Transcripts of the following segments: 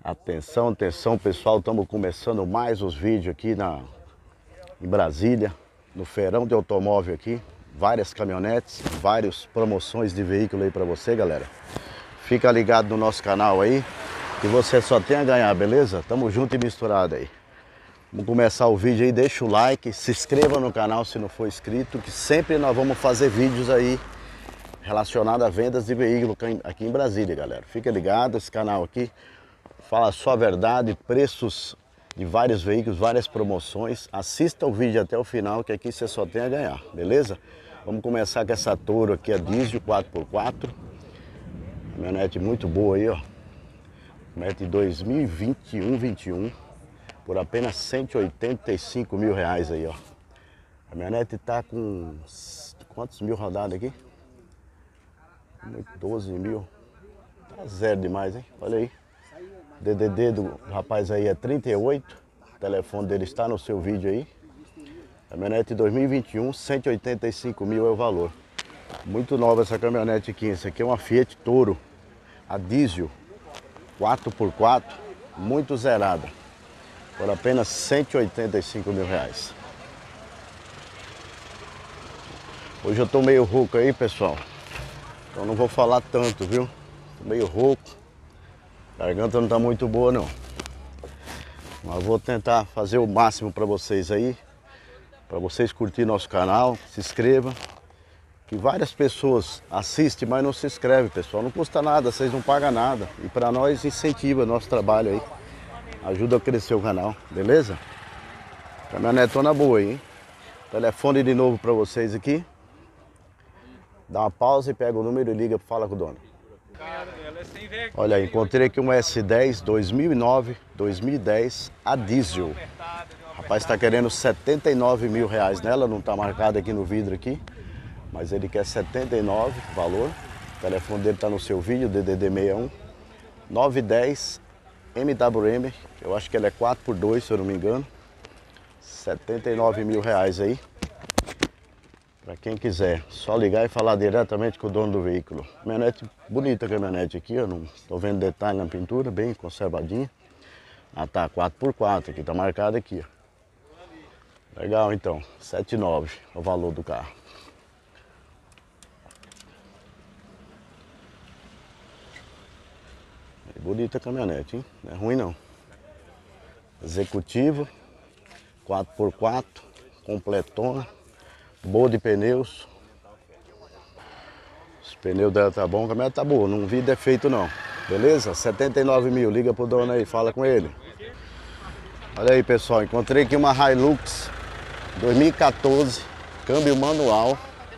Atenção, atenção pessoal, estamos começando mais os vídeos aqui em Brasília, no feirão de automóvel aqui. Várias caminhonetes, várias promoções de veículo aí para você, galera. Fica ligado no nosso canal aí, que você só tem a ganhar, beleza? Tamo junto e misturado aí. Vamos começar o vídeo aí, deixa o like, se inscreva no canal se não for inscrito, que sempre nós vamos fazer vídeos aí relacionados a vendas de veículo aqui em Brasília, galera. Fica ligado, esse canal aqui fala só a verdade, preços de vários veículos, várias promoções. Assista o vídeo até o final, que aqui você só tem a ganhar, beleza? Vamos começar com essa Toro aqui, a diesel 4x4. Caminhonete muito boa aí, ó. Caminhonete 2021, por apenas 185 mil reais aí, ó. A caminhonete tá com quantos mil rodadas aqui? 12 mil. Tá zero demais, hein? Olha aí. DDD do rapaz aí é 38. O telefone dele está no seu vídeo aí. Caminhonete 2021, 185 mil é o valor. Muito nova essa caminhonete aqui. Essa aqui é uma Fiat Toro, a diesel 4x4, muito zerada, por apenas 185 mil reais. Hoje eu tô meio rouco aí, pessoal, então não vou falar tanto, viu? Tô meio rouco, a garganta não tá muito boa não. Mas vou tentar fazer o máximo para vocês aí, para vocês curtirem nosso canal, se inscrevam. Que várias pessoas assistem, mas não se inscrevem, pessoal. Não custa nada, vocês não pagam nada. E para nós incentiva nosso trabalho aí. Ajuda a crescer o canal, beleza? Caminhonetona boa aí, hein? Telefone de novo para vocês aqui. Dá uma pausa e pega o número e liga, fala com o dono. Olha aí, encontrei aqui uma S10 2009, 2010, a diesel. O rapaz está querendo 79 mil reais nela, não está marcado aqui no vidro aqui. Mas ele quer 79 valor. O telefone dele está no seu vídeo, DDD 61 910 MWM. Eu acho que ele é 4x2, se eu não me engano. 79 mil reais aí. Para quem quiser, só ligar e falar diretamente com o dono do veículo. Caminhonete, bonita a caminhonete aqui, ó. Não estou vendo detalhe na pintura, bem conservadinha. Ah tá, 4x4 aqui, tá marcado aqui, ó. Legal então, 79 é o valor do carro. Bonita a caminhonete, hein? Não é ruim não. Executivo, 4x4, completona, boa de pneus. Os pneus dela tá bom, a caminhonete tá boa, não vi defeito não. Beleza? 79 mil, liga pro dono aí, fala com ele. Olha aí, pessoal, encontrei aqui uma Hilux 2014, câmbio manual.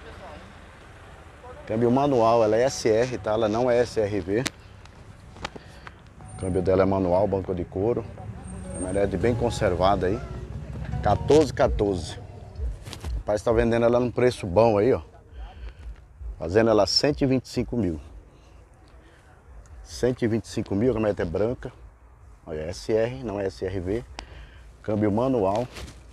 Câmbio manual, ela é SR, tá? Ela não é SRV. O câmbio dela é manual, banco de couro. Caminhonete bem conservada aí. 1414. O rapaz está vendendo ela num preço bom aí, ó. Fazendo ela 125 mil. 125 mil, a caminhonete é branca. Olha, SR, não é SRV. Câmbio manual.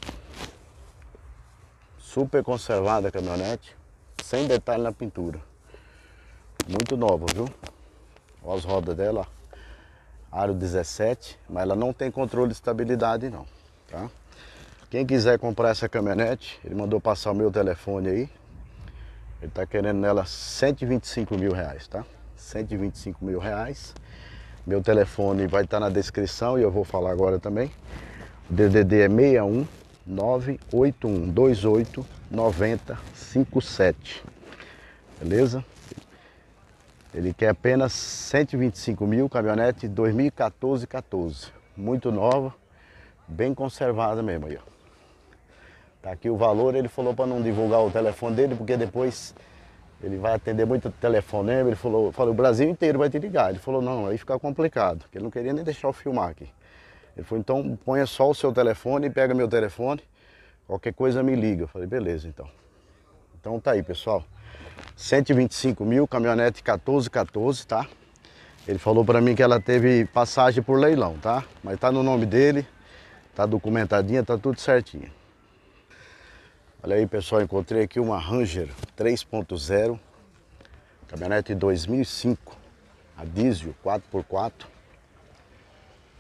Super conservada a caminhonete. Sem detalhe na pintura. Muito nova, viu? Olha as rodas dela, ó. Aro 17, mas ela não tem controle de estabilidade não, tá? Quem quiser comprar essa caminhonete, ele mandou passar o meu telefone aí. Ele tá querendo nela 125 mil reais, tá? 125 mil reais. Meu telefone vai estar na descrição e eu vou falar agora também. O DDD é 61 981 28 90 57. Beleza? Ele quer apenas 125 mil, caminhonete 2014. Muito nova, bem conservada mesmo aí, ó. Tá aqui o valor, ele falou para não divulgar o telefone dele, porque depois ele vai atender muito telefonema. Ele falou, o Brasil inteiro vai te ligar. Ele falou, não, aí fica complicado, porque ele não queria nem deixar eu filmar aqui. Ele falou, então ponha só o seu telefone, pega meu telefone, qualquer coisa me liga. Eu falei, beleza então. Então tá aí, pessoal. 125 mil, caminhonete 1414, tá? Ele falou pra mim que ela teve passagem por leilão, tá? Mas tá no nome dele, tá documentadinha, tá tudo certinho. Olha aí, pessoal, encontrei aqui uma Ranger 3.0, caminhonete 2005, a diesel 4x4.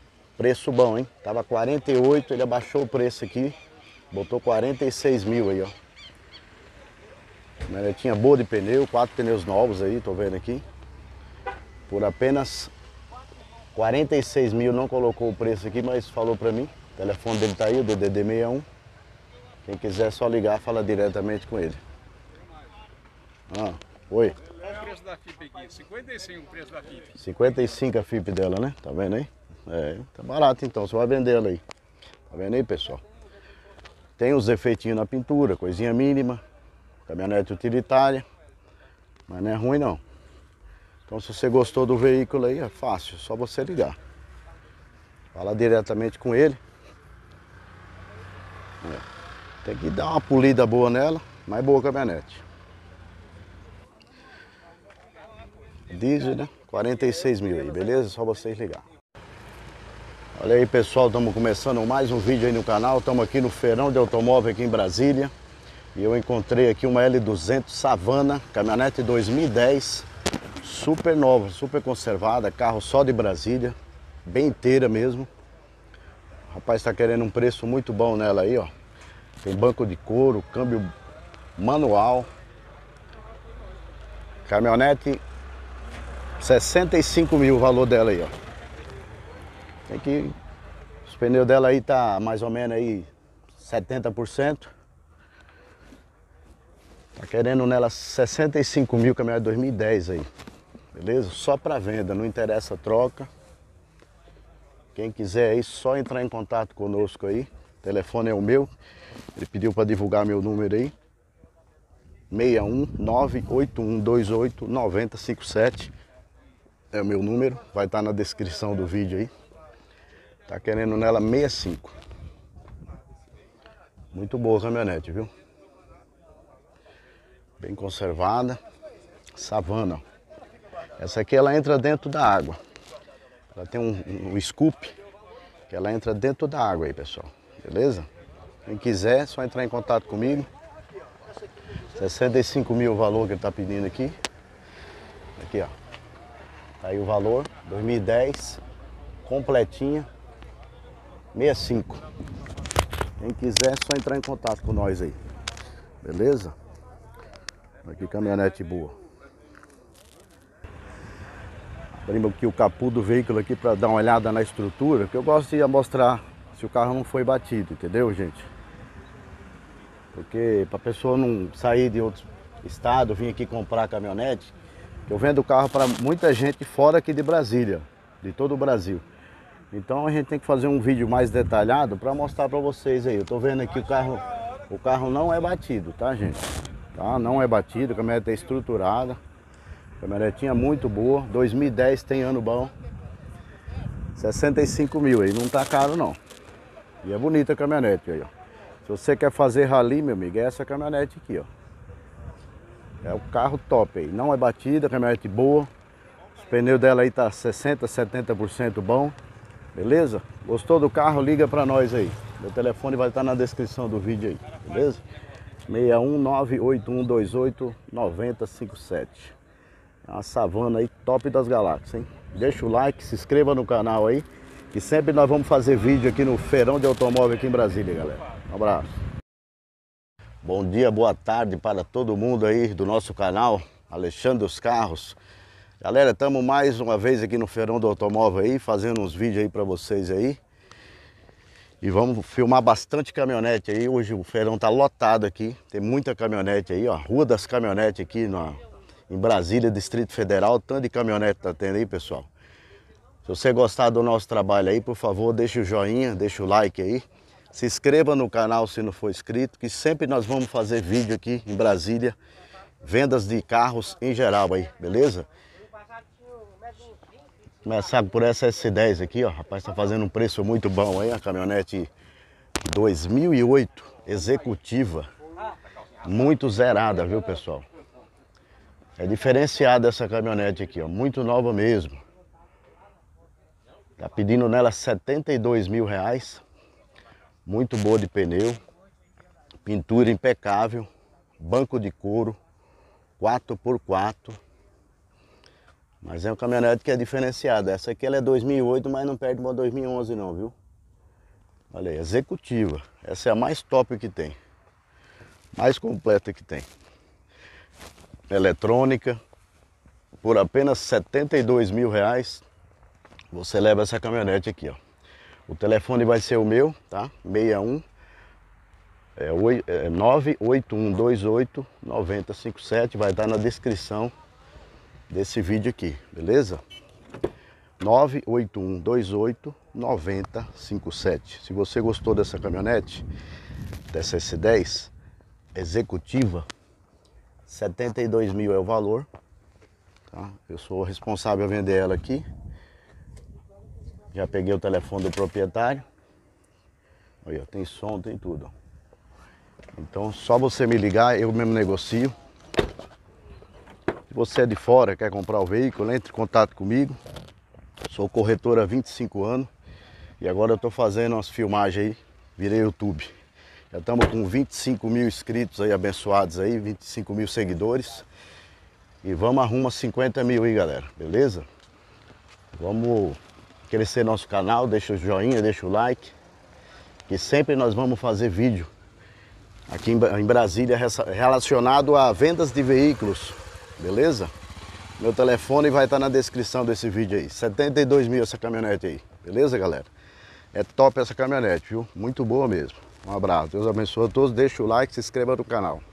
Preço bom, hein? Tava 48, ele abaixou o preço aqui. Botou 46 mil aí, ó. Caminhonetinha boa de pneu, 4 pneus novos aí, tô vendo aqui. Por apenas 46 mil, não colocou o preço aqui, mas falou pra mim. O telefone dele tá aí, o DDD 61. Quem quiser é só ligar, fala diretamente com ele. Ah, oi. Qual o preço da FIP aqui? 55 o preço da FIP. 55 a FIP dela, né? Tá vendo aí? É, tá barato então, você vai vender ela aí. Tá vendo aí, pessoal? Tem os efeitinhos na pintura, coisinha mínima. Caminhonete utilitária. Mas não é ruim não. Então se você gostou do veículo aí, é fácil, só você ligar. Fala diretamente com ele. É. Tem que dar uma polida boa nela, mas boa caminhonete. Diesel, né? 46 mil aí, beleza? Só vocês ligar. Olha aí, pessoal, estamos começando mais um vídeo aí no canal. Estamos aqui no Feirão de Automóvel aqui em Brasília. E eu encontrei aqui uma L200 Savana, caminhonete 2010, super nova, super conservada, carro só de Brasília, bem inteira mesmo. O rapaz está querendo um preço muito bom nela aí, ó. Tem banco de couro, câmbio manual. Caminhonete 65 mil o valor dela aí, ó. Tem que... Os pneus dela aí tá mais ou menos aí 70%. Tá querendo nela 65 mil, caminhonete 2010 aí. Beleza? Só para venda, não interessa troca. Quem quiser aí, só entrar em contato conosco aí. O telefone é o meu. Ele pediu para divulgar meu número aí. 61981289057. É o meu número, vai estar na descrição do vídeo aí. Tá querendo nela 65. Muito boa a caminhonete, viu? Bem conservada. Savana. Essa aqui ela entra dentro da água. Ela tem um scoop que ela entra dentro da água aí, pessoal. Beleza? Quem quiser, é só entrar em contato comigo. 65 mil o valor que ele tá pedindo aqui. Aqui, ó. Tá aí o valor. 2010. Completinha. 65. Quem quiser, é só entrar em contato com nós aí. Beleza? Aqui, caminhonete boa. Abrimos aqui o capô do veículo aqui para dar uma olhada na estrutura, que eu gosto de mostrar se o carro não foi batido, entendeu, gente? Porque para a pessoa não sair de outro estado, vir aqui comprar caminhonete, eu vendo carro para muita gente fora aqui de Brasília, de todo o Brasil. Então a gente tem que fazer um vídeo mais detalhado para mostrar para vocês aí. Eu tô vendo aqui o carro não é batido, tá, gente? Tá? Não é batido, a caminhonete é estruturada. Caminhonetinha muito boa, 2010 tem ano bom. 65 mil aí, não tá caro não. E é bonita a caminhonete aí, ó. Se você quer fazer rally, meu amigo, é essa caminhonete aqui, ó. É o carro top aí, não é batida, caminhonete boa. Os pneus dela aí tá 60, 70% bom. Beleza? Gostou do carro? Liga pra nós aí. Meu telefone vai estar na descrição do vídeo aí, beleza? 61981289057. É uma Savana aí top das galáxias, hein? Deixa o like, se inscreva no canal aí. Que sempre nós vamos fazer vídeo aqui no Feirão de Automóvel aqui em Brasília, galera. Um abraço. Bom dia, boa tarde para todo mundo aí do nosso canal, Alexandre dos Carros. Galera, estamos mais uma vez aqui no Feirão do Automóvel aí, fazendo uns vídeos aí para vocês aí. E vamos filmar bastante caminhonete aí. Hoje o feirão tá lotado aqui, tem muita caminhonete aí, ó. Rua das Caminhonetes aqui em Brasília, Distrito Federal. Tanto de caminhonete tá tendo aí, pessoal. Se você gostar do nosso trabalho aí, por favor, deixa o joinha, deixa o like aí. Se inscreva no canal se não for inscrito, que sempre nós vamos fazer vídeo aqui em Brasília. Vendas de carros em geral aí, beleza? Começar por essa S10 aqui, ó. Rapaz, tá fazendo um preço muito bom aí. A caminhonete 2008, executiva. Muito zerada, viu, pessoal? É diferenciada essa caminhonete aqui, ó. Muito nova mesmo. Tá pedindo nela 72 mil reais. Muito boa de pneu. Pintura impecável. Banco de couro. 4x4. Mas é uma caminhonete que é diferenciada. Essa aqui ela é 2008, mas não perde uma 2011 não, viu? Olha aí, executiva. Essa é a mais top que tem. Mais completa que tem. Eletrônica. Por apenas R$72 mil, você leva essa caminhonete aqui, ó. O telefone vai ser o meu, tá? 61 981289057, vai estar na descrição desse vídeo aqui, beleza? 981289057. Se você gostou dessa caminhonete, dessa S10 executiva, 72 mil é o valor, tá? Eu sou responsável a vender ela aqui. Já peguei o telefone do proprietário. Olha, tem som, tem tudo. Então só você me ligar, eu mesmo negocio. Se você é de fora, quer comprar o veículo, entre em contato comigo. Sou corretor há 25 anos e agora eu estou fazendo umas filmagens aí, virei YouTube. Já estamos com 25 mil inscritos aí, abençoados aí, 25 mil seguidores. E vamos arrumar 50 mil aí, galera, beleza? Vamos crescer nosso canal, deixa o joinha, deixa o like. Que sempre nós vamos fazer vídeo aqui em Brasília relacionado a vendas de veículos, beleza? Meu telefone vai estar na descrição desse vídeo aí. 72 mil essa caminhonete aí, beleza, galera? É top essa caminhonete, viu? Muito boa mesmo. Um abraço, Deus abençoe a todos, deixa o like, se inscreva no canal.